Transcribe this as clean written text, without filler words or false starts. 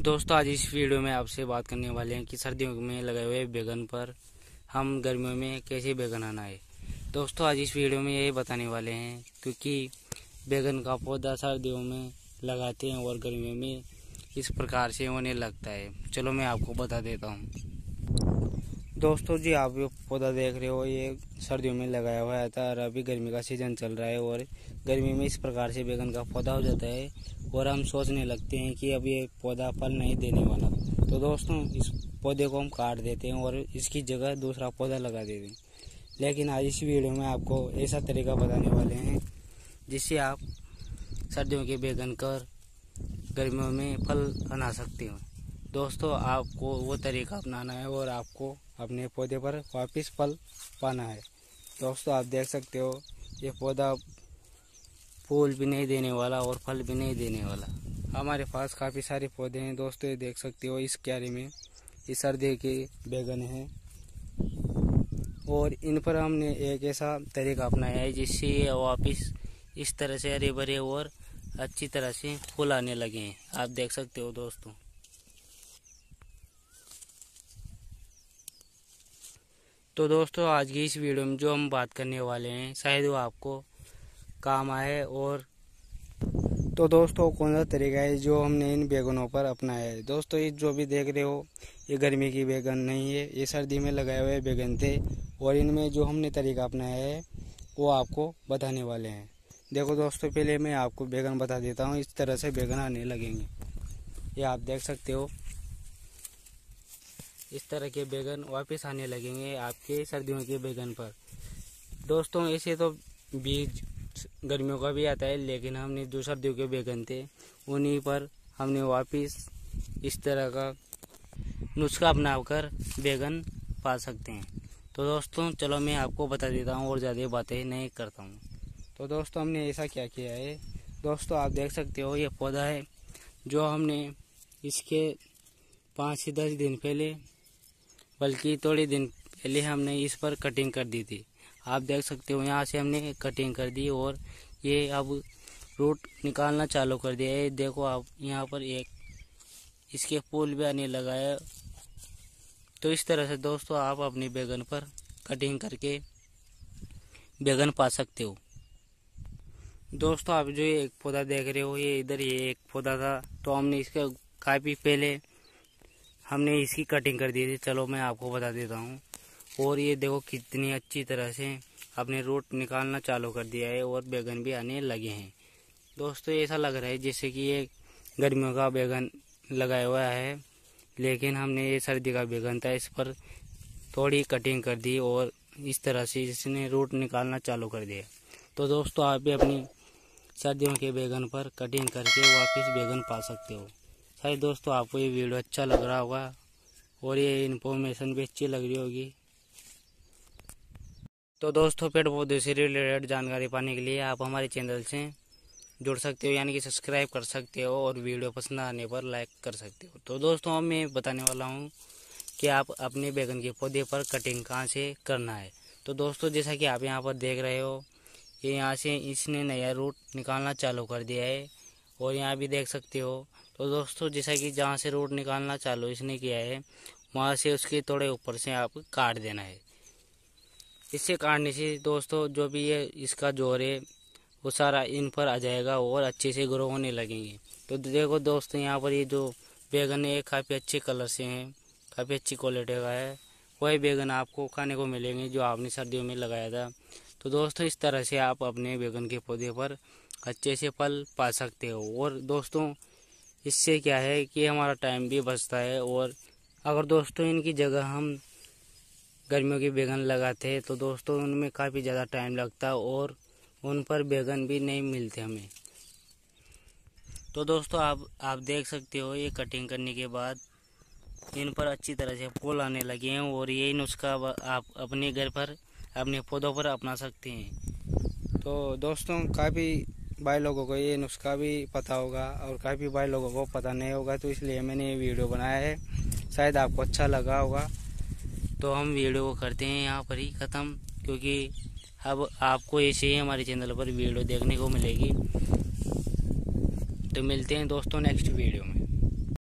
दोस्तों आज इस वीडियो में आपसे बात करने वाले हैं कि सर्दियों में लगाए हुए बैगन पर हम गर्मियों में कैसे बैगन आनाए। दोस्तों आज इस वीडियो में यही बताने वाले हैं क्योंकि बैगन का पौधा सर्दियों में लगाते हैं और गर्मियों में इस प्रकार से होने लगता है। चलो मैं आपको बता देता हूँ। दोस्तों जी आप ये पौधा देख रहे हो, ये सर्दियों में लगाया हुआ था और अभी गर्मी का सीज़न चल रहा है और गर्मी में इस प्रकार से बैगन का पौधा हो जाता है और हम सोचने लगते हैं कि अब ये पौधा फल नहीं देने वाला। तो दोस्तों इस पौधे को हम काट देते हैं और इसकी जगह दूसरा पौधा लगा देते हैं। लेकिन आज इस वीडियो में आपको ऐसा तरीका बताने वाले हैं जिससे आप सर्दियों के बैगन कर गर्मियों में फल बना सकते हो। दोस्तों आपको वो तरीका अपनाना है और आपको अपने पौधे पर वापस फल पाना है। दोस्तों आप देख सकते हो ये पौधा फूल भी नहीं देने वाला और फल भी नहीं देने वाला। हमारे पास काफ़ी सारे पौधे हैं दोस्तों, ये देख सकते हो इस क्यारी में ये सर्दी के बैगन हैं और इन पर हमने एक ऐसा तरीका अपनाया है जिससे ये वापस इस तरह से हरे भरे और अच्छी तरह से फूल आने लगे हैं। आप देख सकते हो दोस्तों। तो दोस्तों आज की इस वीडियो में जो हम बात करने वाले हैं शायद वो आपको काम आए। और तो दोस्तों कौन सा तरीका है जो हमने इन बैगनों पर अपनाया है। दोस्तों ये जो भी देख रहे हो ये गर्मी की बैगन नहीं है, ये सर्दी में लगाए हुए बैगन थे और इनमें जो हमने तरीका अपनाया है वो आपको बताने वाले हैं। देखो दोस्तों पहले मैं आपको बैगन बता देता हूँ। इस तरह से बैगन आने लगेंगे, ये आप देख सकते हो। इस तरह के बैगन वापस आने लगेंगे आपके सर्दियों के बैगन पर। दोस्तों ऐसे तो बीज गर्मियों का भी आता है, लेकिन हमने जो सर्दियों के बैगन थे उन्हीं पर हमने वापस इस तरह का नुस्खा अपनाकर बैगन पा सकते हैं। तो दोस्तों चलो मैं आपको बता देता हूँ और ज़्यादा बातें नहीं करता हूँ। तो दोस्तों हमने ऐसा क्या किया है। दोस्तों आप देख सकते हो ये पौधा है जो हमने इसके 5 से 10 दिन पहले, बल्कि थोड़े दिन पहले हमने इस पर कटिंग कर दी थी। आप देख सकते हो यहाँ से हमने कटिंग कर दी और ये अब रूट निकालना चालू कर दिया है। देखो आप यहाँ पर एक इसके फूल भी आने लगा है। तो इस तरह से दोस्तों आप अपनी बैगन पर कटिंग करके बैगन पा सकते हो। दोस्तों आप जो ये एक पौधा देख रहे हो ये इधर ये एक पौधा था, तो हमने इसका काफ़ी पहले हमने इसकी कटिंग कर दी थी। चलो मैं आपको बता देता हूँ। और ये देखो कितनी अच्छी तरह से अपने रूट निकालना चालू कर दिया है और बैगन भी आने लगे हैं। दोस्तों ऐसा लग रहा है जैसे कि ये गर्मियों का बैगन लगाया हुआ है, लेकिन हमने ये सर्दी का बैगन था, इस पर थोड़ी कटिंग कर दी और इस तरह से इसने रूट निकालना चालू कर दिया। तो दोस्तों आप भी अपनी सर्दियों के बैगन पर कटिंग करके वापस बैगन पा सकते हो। शायद दोस्तों आपको ये वीडियो अच्छा लग रहा होगा और ये इन्फॉर्मेशन भी अच्छी लग रही होगी। तो दोस्तों पेड़ पौधे से रिलेटेड जानकारी पाने के लिए आप हमारे चैनल से जुड़ सकते हो, यानी कि सब्सक्राइब कर सकते हो और वीडियो पसंद आने पर लाइक कर सकते हो। तो दोस्तों मैं बताने वाला हूँ कि आप अपने बैगन के पौधे पर कटिंग कहाँ से करना है। तो दोस्तों जैसा कि आप यहाँ पर देख रहे हो ये यहाँ से इसने नया रूट निकालना चालू कर दिया है और यहाँ भी देख सकते हो। तो दोस्तों जैसा कि जहाँ से रूट निकालना चालू इसने किया है वहाँ से उसके थोड़े ऊपर से आप काट देना है। इससे काटने से दोस्तों जो भी ये इसका जोर है वो सारा इन पर आ जाएगा और अच्छे से ग्रो होने लगेंगे। तो देखो दोस्तों यहाँ पर ये जो बैगन है काफ़ी अच्छे कलर से हैं, काफ़ी अच्छी क्वालिटी का है। वही बैगन आपको खाने को मिलेंगे जो आपने सर्दियों में लगाया था। तो दोस्तों इस तरह से आप अपने बैगन के पौधे पर अच्छे से फल पा सकते हो। और दोस्तों इससे क्या है कि हमारा टाइम भी बचता है। और अगर दोस्तों इनकी जगह हम गर्मियों के बैगन लगाते हैं तो दोस्तों उनमें काफ़ी ज़्यादा टाइम लगता है और उन पर बैगन भी नहीं मिलते हमें। तो दोस्तों आप देख सकते हो ये कटिंग करने के बाद इन पर अच्छी तरह से फूल आने लगे हैं और ये नुस्खा आप अपने घर पर अपने पौधों पर अपना सकते हैं। तो दोस्तों काफ़ी भाई लोगों को ये नुस्खा भी पता होगा और काफ़ी भाई लोगों को पता नहीं होगा, तो इसलिए मैंने ये वीडियो बनाया है। शायद आपको अच्छा लगा होगा। तो हम वीडियो को करते हैं यहाँ पर ही ख़त्म, क्योंकि अब आपको ऐसे ही हमारे चैनल पर वीडियो देखने को मिलेगी। तो मिलते हैं दोस्तों नेक्स्ट वीडियो में।